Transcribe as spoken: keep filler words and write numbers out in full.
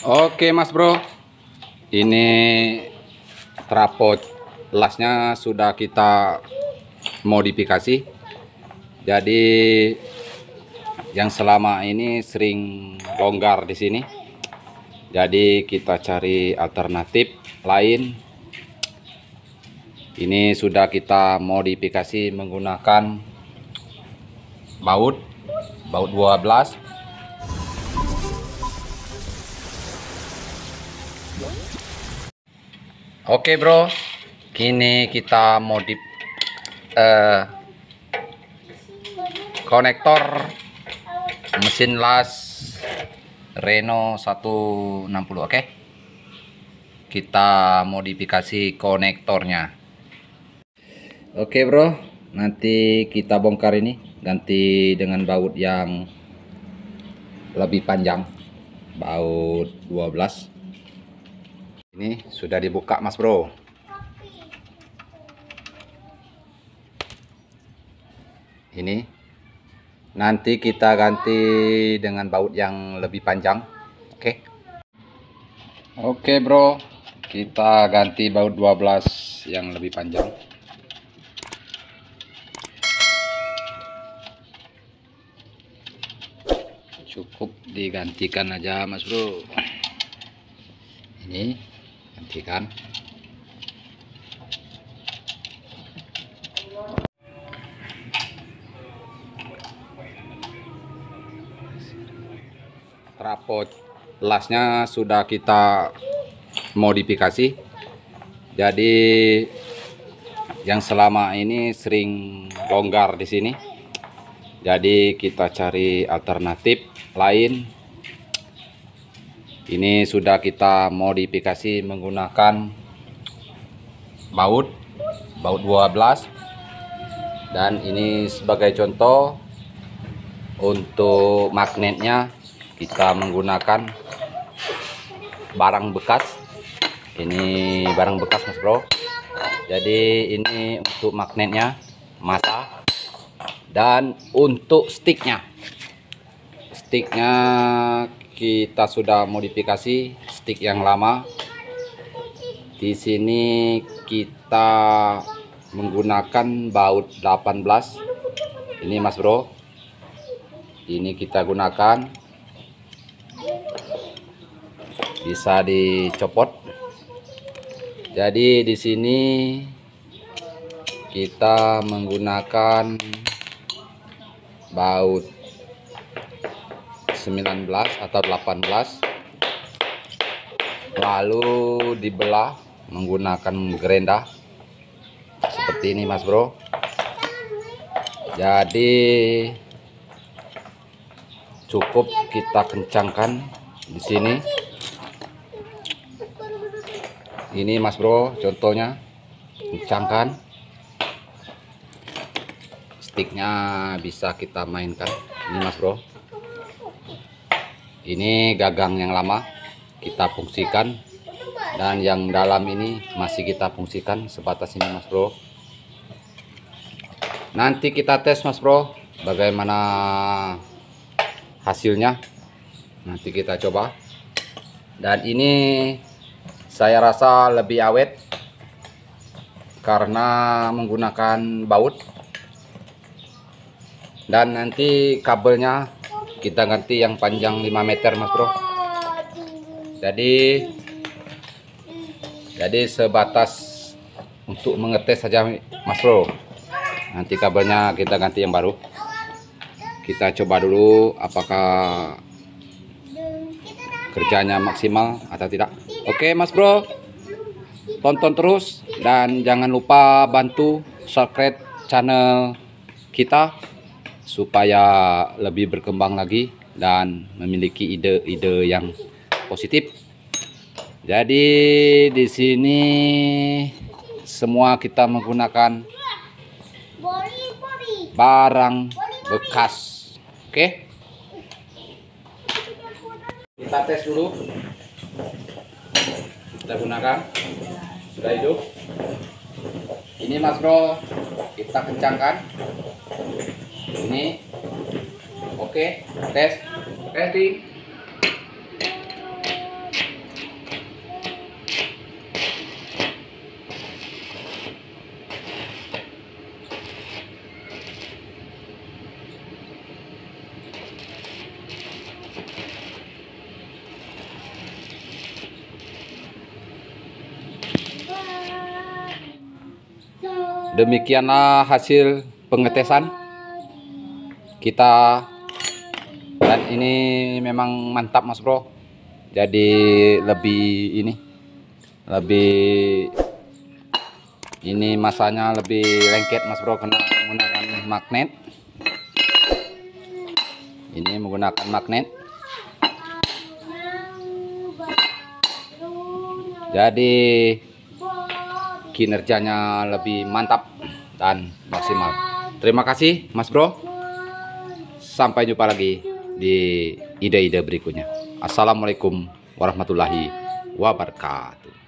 Oke Mas Bro, ini trapod lasnya sudah kita modifikasi. Jadi yang selama ini sering longgar di sini, jadi kita cari alternatif lain. Ini sudah kita modifikasi menggunakan baut baut dua belas. Oke bro, kini kita modif eh, konektor mesin las Reno seratus enam puluh. Oke, kita modifikasi konektornya. Oke bro, nanti kita bongkar ini, ganti dengan baut yang lebih panjang, baut dua belas. Ini sudah dibuka Mas Bro. Ini nanti kita ganti dengan baut yang lebih panjang. Oke. Oke bro, kita ganti baut dua belas yang lebih panjang. Cukup digantikan aja Mas Bro. Ini gantikan. Trapod lasnya sudah kita modifikasi. Jadi yang selama ini sering longgar di sini, jadi kita cari alternatif lain. Ini sudah kita modifikasi menggunakan baut baut dua belas, dan ini sebagai contoh untuk magnetnya kita menggunakan barang bekas. Ini barang bekas Mas Bro. Jadi ini untuk magnetnya masa, dan untuk sticknya sticknya kita sudah modifikasi stick yang lama. Di sini kita menggunakan baut delapan belas. Ini Mas Bro, ini kita gunakan, bisa dicopot. Jadi di sini kita menggunakan baut sembilan belas atau delapan belas, lalu dibelah menggunakan gerinda seperti ini Mas Bro. Jadi cukup kita kencangkan di sini. Ini Mas Bro contohnya, kencangkan. Sticknya bisa kita mainkan. Ini Mas Bro, ini gagang yang lama kita fungsikan, dan yang dalam ini masih kita fungsikan sebatas ini Mas Bro. Nanti kita tes Mas Bro bagaimana hasilnya, nanti kita coba. Dan ini saya rasa lebih awet karena menggunakan baut. Dan nanti kabelnya kita ganti yang panjang lima meter Mas Bro. Jadi jadi sebatas untuk mengetes saja Mas Bro. Nanti kabelnya kita ganti yang baru. Kita coba dulu apakah kerjanya maksimal atau tidak. Oke Mas Bro, tonton terus dan jangan lupa bantu subscribe channel kita supaya lebih berkembang lagi dan memiliki ide-ide yang positif. Jadi di sini semua kita menggunakan barang bekas. Oke, kita tes dulu. Kita gunakan, sudah hidup. Ini Mas Bro, kita kencangkan. Ini oke, tes testing. demikianlah hasil pengetesan kita, dan ini memang mantap Mas Bro. Jadi lebih ini lebih ini masanya lebih lengket Mas Bro, karena menggunakan magnet. Ini menggunakan magnet, jadi kinerjanya lebih mantap dan maksimal. Terima kasih Mas Bro, sampai jumpa lagi di ide-ide berikutnya. Assalamualaikum warahmatullahi wabarakatuh.